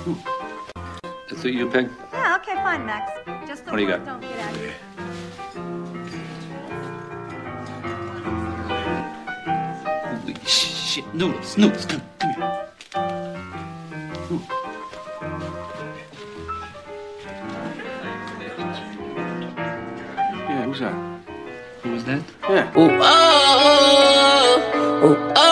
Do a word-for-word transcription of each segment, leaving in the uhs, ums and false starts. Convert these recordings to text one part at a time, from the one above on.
That's what you pick? Yeah, okay, fine, Max. Just the What do you got? Don't get out of here. Holy shit. Noodles, noodles, come, come here. Ooh. Yeah, who's that? Who was that? Yeah. Ooh, oh, oh, oh,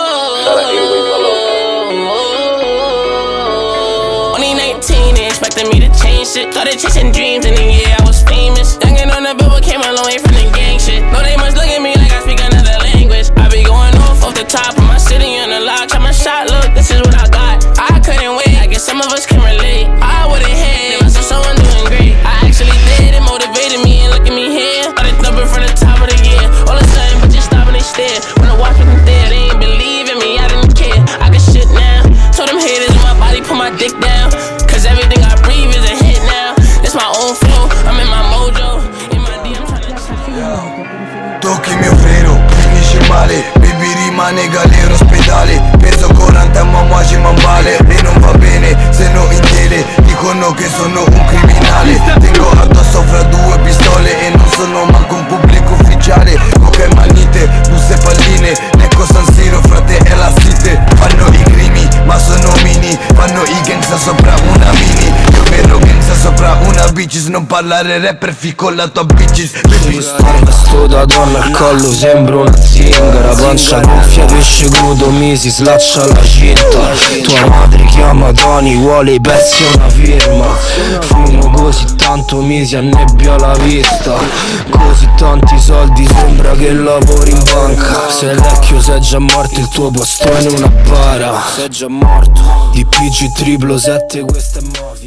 oh. Only nineteen, they expected me to change shit. Started chasing dreams, and then yeah, I was famous. Youngin' on the billboard, came a long way from the gang shit. No, they must look at me like I speak another language. I be going off off the top of my city on the lock. Shot my shot, look, this is what I got. I couldn't wait, I guess some of us can relate. I would've had, if I saw someone doing great. I actually did, it motivated me, and look at me here. Started thumping from the top of the year. All of a sudden, bitches stop and they stare. When I watch wasn't there, they ain't believe in me, I didn't care. I could shit now. Told them haters in my body, put my dick down. Cause everything I breathe is a hit now. It's my own flow, I'm in my mojo. In my D, I'm tryna tocchi mio freno, finisce male. Baby rimane galera ospedale. Peso quaranta ma muoci man vale. E non va bene se no in tele dicono che sono un criminale. Tengo addosso fra due pistole e non sono manco un pubblico ufficiale. Coca e manite, buste e palline. Necco San Siro, frate e la site. Fanno i crimi ma sono mini. Fanno i gangsta sopra una mini. Io vero gangsta sopra una bitches. Non parlare rapper fico la tua bitches. Baby sto da donna al collo sembra una zingara. Pancia gonfia, pesce crudo, mi si slaccia la cinta. Tua madre chiama Tony, vuole i pezzi e una firma. Fumo così tanto mi si annebbia la vista. Così tanti soldi sembra che lavori in banca. Sei vecchio, sei già morto, il tuo posto è in una bara. Sei già morto, D P G triplo sette, questa è morta.